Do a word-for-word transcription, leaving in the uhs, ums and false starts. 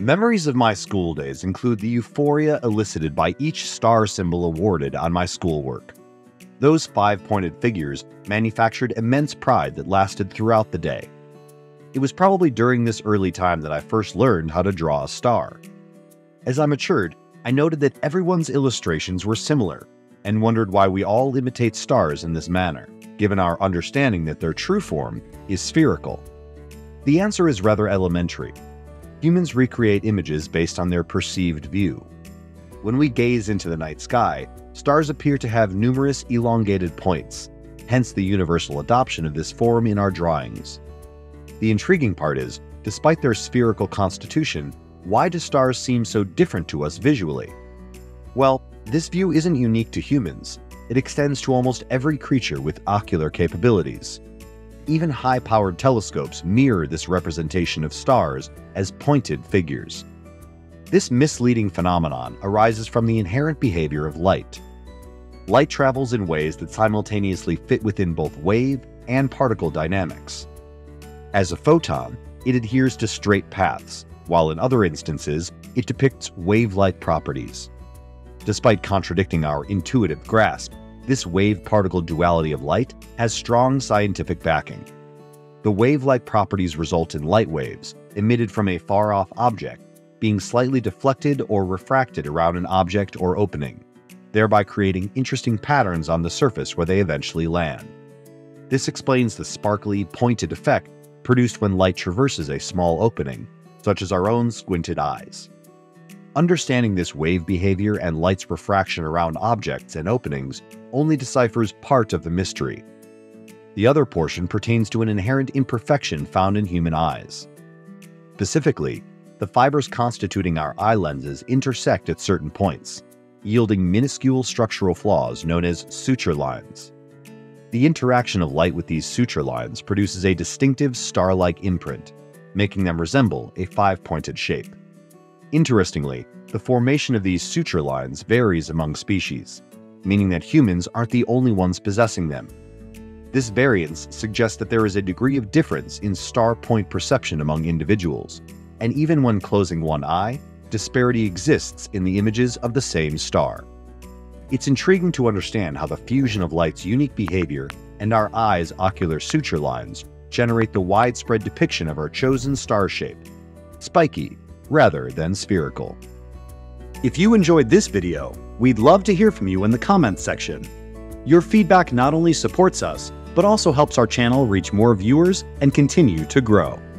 Memories of my school days include the euphoria elicited by each star symbol awarded on my schoolwork. Those five-pointed figures manufactured immense pride that lasted throughout the day. It was probably during this early time that I first learned how to draw a star. As I matured, I noted that everyone's illustrations were similar, and wondered why we all imitate stars in this manner, given our understanding that their true form is spherical. The answer is rather elementary. Humans recreate images based on their perceived view. When we gaze into the night sky, stars appear to have numerous elongated points, hence the universal adoption of this form in our drawings. The intriguing part is, despite their spherical constitution, why do stars seem so different to us visually? Well, this view isn't unique to humans. It extends to almost every creature with ocular capabilities. Even high-powered telescopes mirror this representation of stars as pointed figures. This misleading phenomenon arises from the inherent behavior of light. Light travels in ways that simultaneously fit within both wave and particle dynamics. As a photon, it adheres to straight paths, while in other instances, it depicts wave-like properties. Despite contradicting our intuitive grasp, this wave-particle duality of light has strong scientific backing. The wave-like properties result in light waves, emitted from a far-off object, being slightly deflected or refracted around an object or opening, thereby creating interesting patterns on the surface where they eventually land. This explains the sparkly, pointed effect produced when light traverses a small opening, such as our own squinted eyes. Understanding this wave behavior and light's refraction around objects and openings only deciphers part of the mystery. The other portion pertains to an inherent imperfection found in human eyes. Specifically, the fibers constituting our eye lenses intersect at certain points, yielding minuscule structural flaws known as suture lines. The interaction of light with these suture lines produces a distinctive star-like imprint, making them resemble a five-pointed shape. Interestingly, the formation of these suture lines varies among species, meaning that humans aren't the only ones possessing them. This variance suggests that there is a degree of difference in star point perception among individuals, and even when closing one eye, disparity exists in the images of the same star. It's intriguing to understand how the fusion of light's unique behavior and our eyes' ocular suture lines generate the widespread depiction of our chosen star shape, spiky rather than spherical. If you enjoyed this video, we'd love to hear from you in the comments section. Your feedback not only supports us, but also helps our channel reach more viewers and continue to grow.